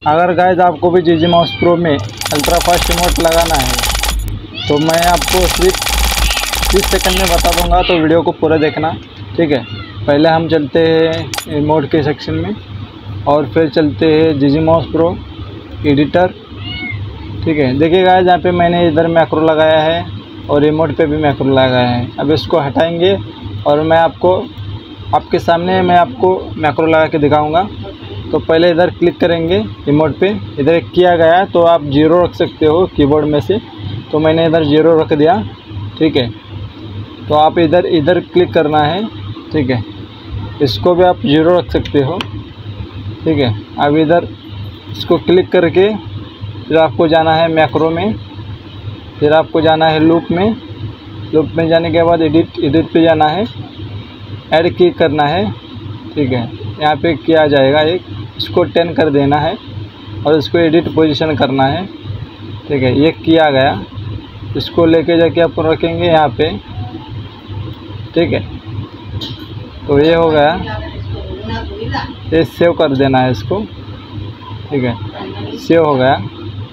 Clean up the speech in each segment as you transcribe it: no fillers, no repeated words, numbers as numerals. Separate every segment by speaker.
Speaker 1: अगर गाइस आपको भी जीजी माउस प्रो में अल्ट्रा फास्ट रिमोट लगाना है तो मैं आपको सिर्फ 30 सेकंड में बता दूंगा, तो वीडियो को पूरा देखना। ठीक है, पहले हम चलते हैं रिमोट के सेक्शन में और फिर चलते हैं जीजी माउस प्रो एडिटर। ठीक है, देखिए गाइस यहाँ पे मैंने इधर मैक्रो लगाया है और रिमोट पे भी मैक्रो लगाया है। अब इसको हटाएंगे और मैं आपके सामने मैक्रो लगा के दिखाऊंगा। तो पहले इधर क्लिक करेंगे रिमोट पे, इधर किया गया है तो आप 0 रख सकते हो कीबोर्ड में से, तो मैंने इधर 0 रख दिया। ठीक है, तो आप इधर क्लिक करना है। ठीक है, इसको भी आप 0 रख सकते हो। ठीक है, अब इधर इसको क्लिक करके फिर आपको जाना है मैक्रो में, फिर आपको जाना है लूप में जाने के बाद एडिट पे जाना है, ऐड क्लिक करना है। ठीक है, यहाँ पे किया जाएगा इसको 10 कर देना है और इसको एडिट पोजीशन करना है। ठीक है, ये किया गया, इसको लेके जाके अपन रखेंगे यहाँ पे। ठीक है, तो ये हो गया, ये सेव कर देना है इसको। ठीक है, सेव हो गया,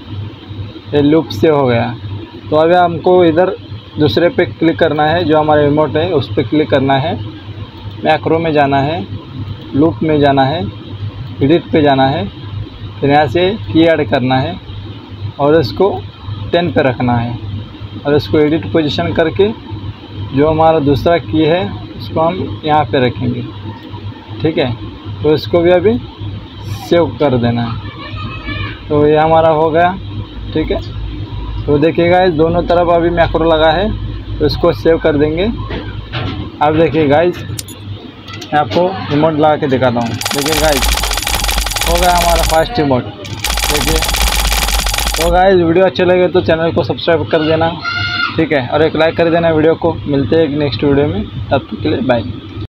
Speaker 1: ये लूप सेव हो गया। तो अभी हमको इधर दूसरे पे क्लिक करना है, जो हमारा रिमोट है उस पर क्लिक करना है, मैक्रो में जाना है, लूप में जाना है, एडिट पे जाना है, फिर यहाँ से की ऐड करना है और इसको 10 पे रखना है और इसको एडिट पोजीशन करके जो हमारा दूसरा की है उसको हम यहाँ पे रखेंगे। ठीक है, तो इसको भी अभी सेव कर देना है। तो ये हमारा हो गया। ठीक है, तो देखिएगा इस दोनों तरफ अभी मैक्रो लगा है, तो इसको सेव कर देंगे। अब देखिए गाइस, मैं आपको रिमोट लगा के दिखाता हूँ। देखिए गाइस, हो गया हमारा फास्ट रिमोट। देखिए, तो गाइस वीडियो अच्छे लगे तो चैनल को सब्सक्राइब कर देना। ठीक है, और एक लाइक कर देना वीडियो को। मिलते हैं एक नेक्स्ट वीडियो में, तब तक के लिए बाय।